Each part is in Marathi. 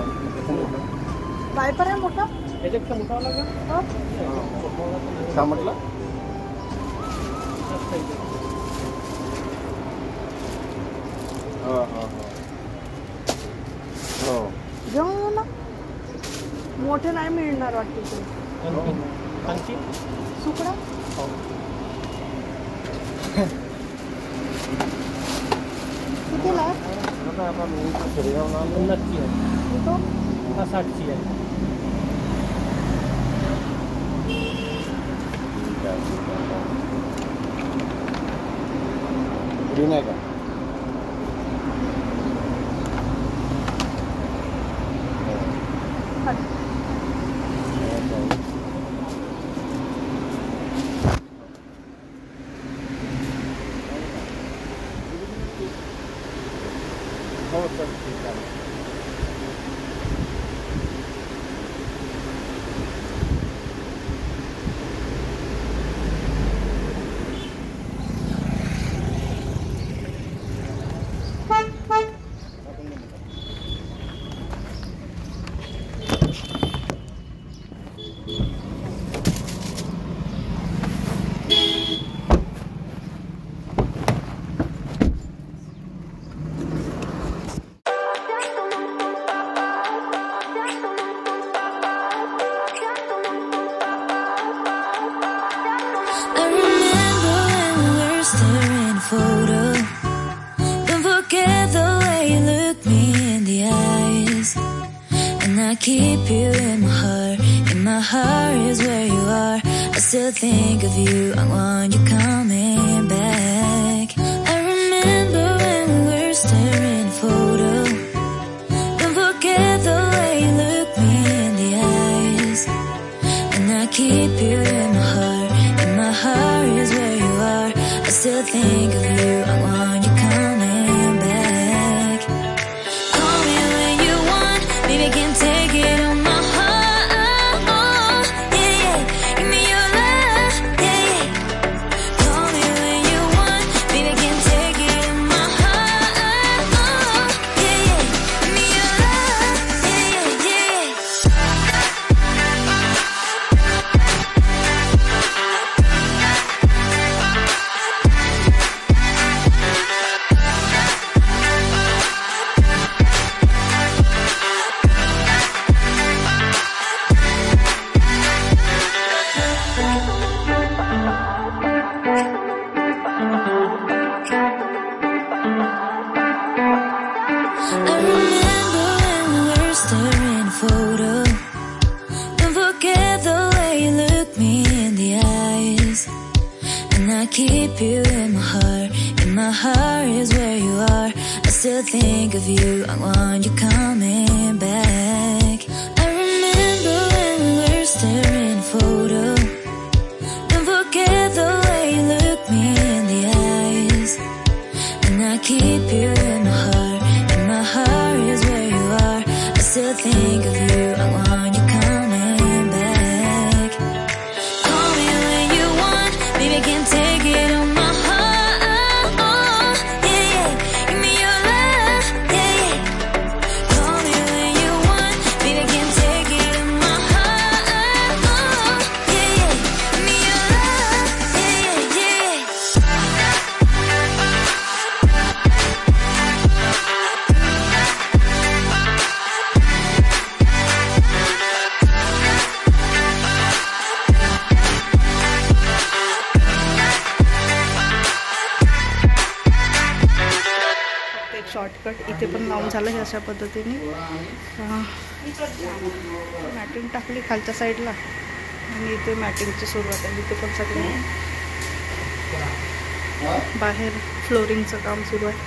वायपर आहे मोठा याच्यापेक्षा मोठा आला का? काय म्हटलं? हो घेऊन ना मोठे नाही मिळणार वाटते आणखी सुकडा कितीला आहे? नक्की आहे तो 60ची आहे. ग्रीन आहे का? हो सर ठीक आहे. Keep you in my heart is where you are. I still think of you, I want you coming back. I remember when we were staring at a photo. Don't forget the way you look me in the eyes. And I keep you in my heart is where you are. I still think of you, I want you coming back. Call me when you want, baby, I can take it on my heart, yeah, yeah. Give me your love, yeah, yeah. Call me when you want, baby, I can take it on my heart, yeah, yeah. Give me your love, yeah, yeah, I remember when we were staring at a photo. Don't forget the way you look me in the eyes. And I keep you in my heart is where you are. I still think of you, I want you coming back. I remember when we were staring at a photo. Don't forget the way you look me in the eyes. And I keep you in my heart is where you are. I still think of you, I want you coming back. Call me when you want, baby, I can take it on my heart, yeah, yeah. Give me your love, yeah, yeah. Call me when you want, baby, I can take it on my heart, yeah, yeah. Give me your love, yeah, yeah. एक शॉर्टकट इथे पण लावून झालं हे अशा पद्धतीने मॅटिंग टाकली खालच्या साईडला आणि इथे मॅटिंगची सुरुवात आहे. इथे पण सगळे बाहेर फ्लोरिंगचं काम सुरू आहे.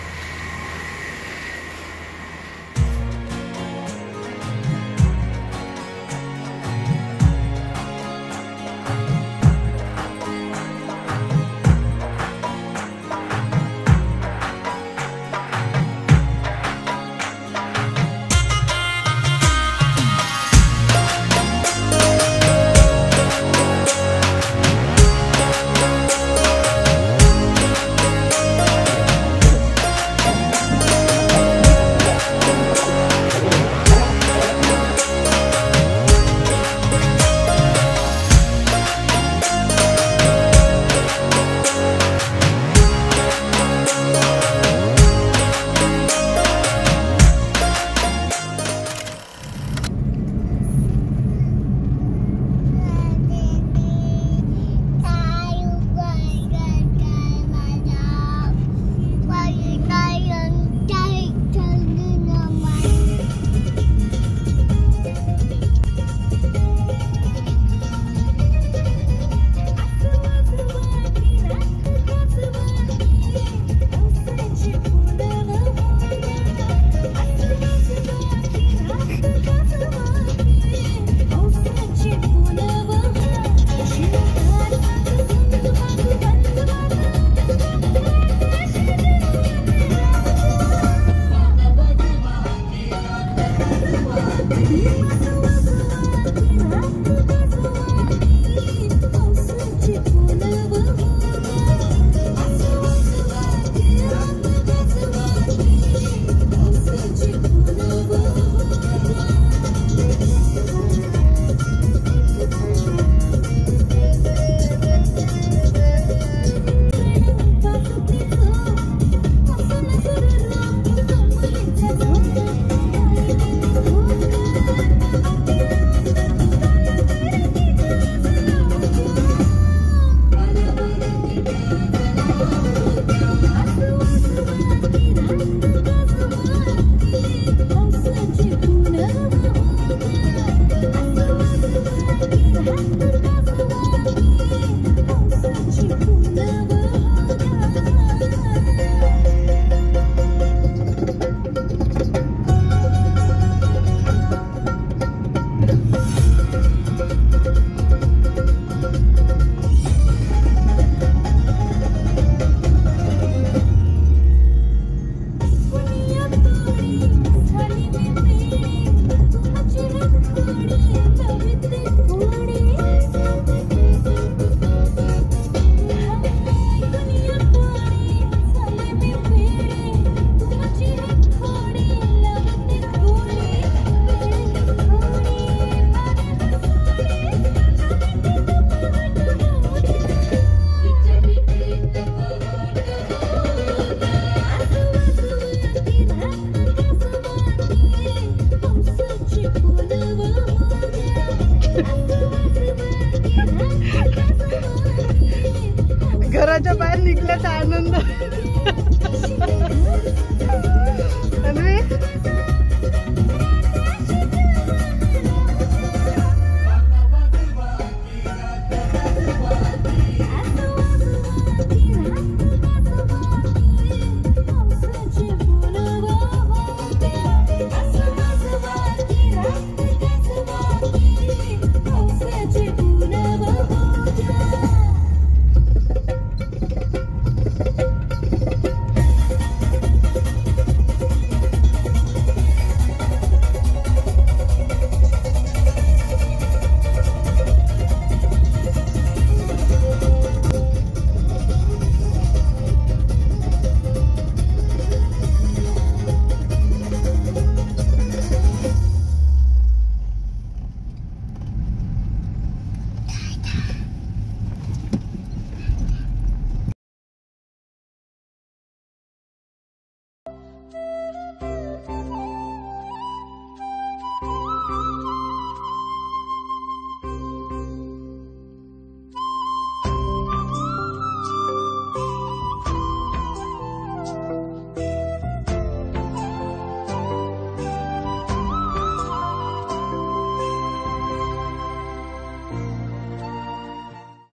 दरवाजा बाहेर निघल्याचा आनंद.